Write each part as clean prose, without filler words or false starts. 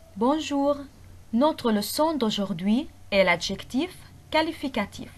Bonjour, notre leçon d'aujourd'hui est l'adjectif qualificatif.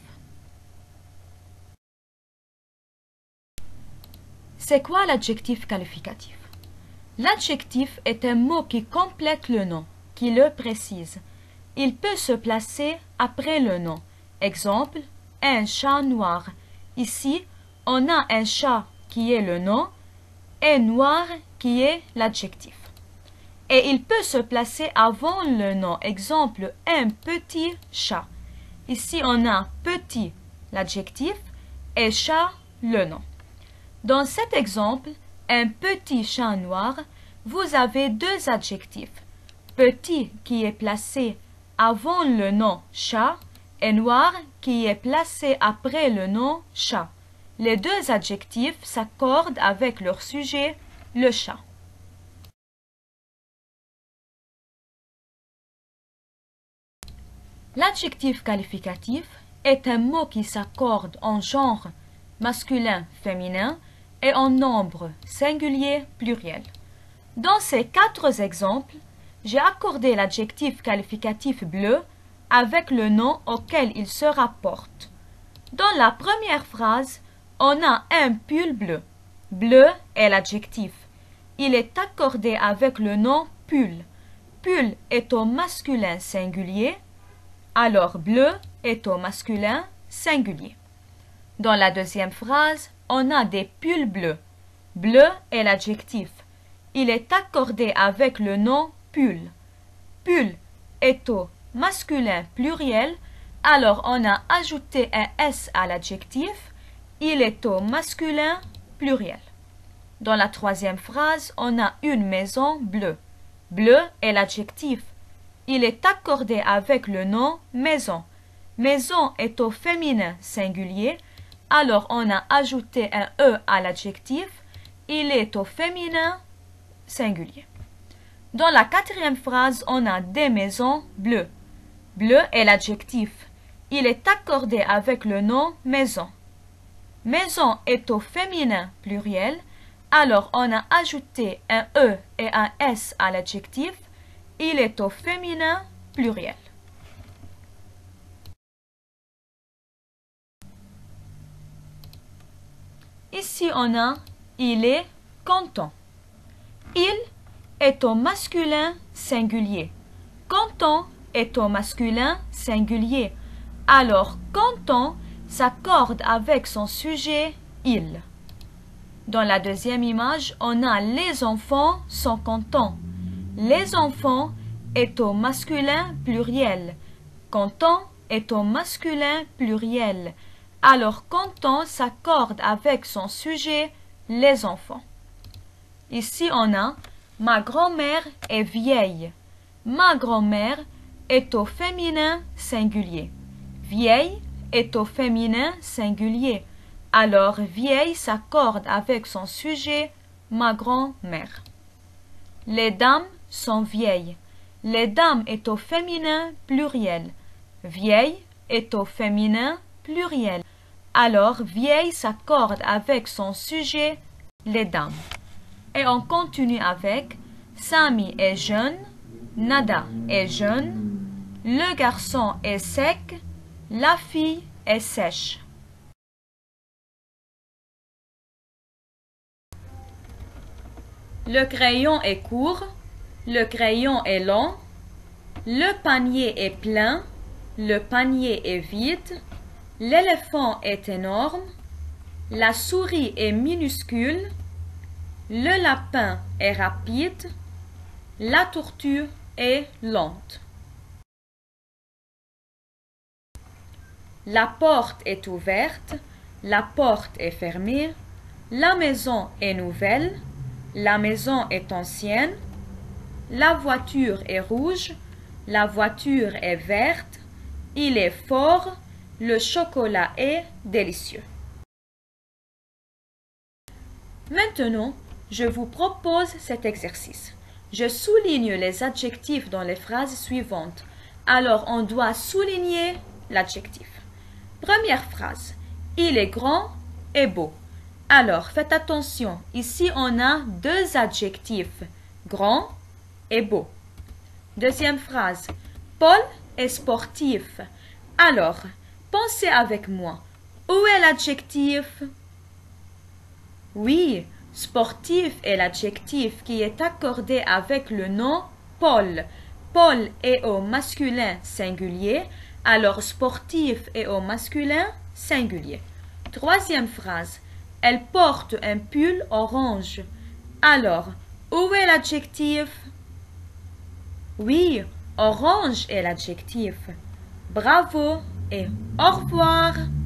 C'est quoi l'adjectif qualificatif? L'adjectif est un mot qui complète le nom, qui le précise. Il peut se placer après le nom. Exemple, un chat noir. Ici, on a un chat qui est le nom et noir qui est l'adjectif. Et il peut se placer avant le nom. Exemple, un petit chat. Ici, on a petit, l'adjectif, et chat, le nom. Dans cet exemple, un petit chat noir, vous avez deux adjectifs. Petit qui est placé avant le nom chat et noir qui est placé après le nom chat. Les deux adjectifs s'accordent avec leur sujet, le chat. L'adjectif qualificatif est un mot qui s'accorde en genre masculin, féminin et en nombre singulier, pluriel. Dans ces quatre exemples, j'ai accordé l'adjectif qualificatif bleu avec le nom auquel il se rapporte. Dans la première phrase, on a un pull bleu. Bleu est l'adjectif. Il est accordé avec le nom pull. Pull est au masculin singulier, alors bleu est au masculin singulier. Dans la deuxième phrase, on a des pulls bleus. Bleu est l'adjectif. Il est accordé avec le nom pull. Pull est au masculin pluriel, alors on a ajouté un S à l'adjectif. Il est au masculin pluriel. Dans la troisième phrase, on a une maison bleue. Bleu est l'adjectif. Il est accordé avec le nom maison. Maison est au féminin singulier, alors on a ajouté un E à l'adjectif. Il est au féminin singulier. Dans la quatrième phrase, on a des maisons bleues. Bleu est l'adjectif. Il est accordé avec le nom maison. Maison est au féminin pluriel, alors on a ajouté un E et un S à l'adjectif. Il est au féminin pluriel. Ici, on a il est content. Il est au masculin singulier. Content est au masculin singulier. Alors, content s'accorde avec son sujet il. Dans la deuxième image, on a les enfants sont contents. Les enfants est au masculin pluriel. Content est au masculin pluriel. Alors content s'accorde avec son sujet les enfants. Ici on a ma grand-mère est vieille. Ma grand-mère est au féminin singulier. Vieille est au féminin singulier. Alors vieille s'accorde avec son sujet ma grand-mère. Les dames sont vieilles. Les dames est au féminin pluriel. Vieille est au féminin pluriel. Alors vieille s'accorde avec son sujet les dames. Et on continue avec Sami est jeune, Nada est jeune, le garçon est sec, la fille est sèche. Le crayon est court, le crayon est long, le panier est plein, le panier est vide, l'éléphant est énorme, la souris est minuscule, le lapin est rapide, la tortue est lente. La porte est ouverte, la porte est fermée, la maison est nouvelle, la maison est ancienne, la voiture est rouge, la voiture est verte, il est fort, le chocolat est délicieux. Maintenant, je vous propose cet exercice. Je souligne les adjectifs dans les phrases suivantes. Alors, on doit souligner l'adjectif. Première phrase. Il est grand et beau. Alors, faites attention. Ici, on a deux adjectifs. Grand et beau. Deuxième phrase. Paul est sportif. Alors, pensez avec moi. Où est l'adjectif? Oui, sportif est l'adjectif qui est accordé avec le nom Paul. Paul est au masculin singulier, alors sportif est au masculin singulier. Troisième phrase. Elle porte un pull orange. Alors, où est l'adjectif? Oui, orange est l'adjectif. Bravo et au revoir.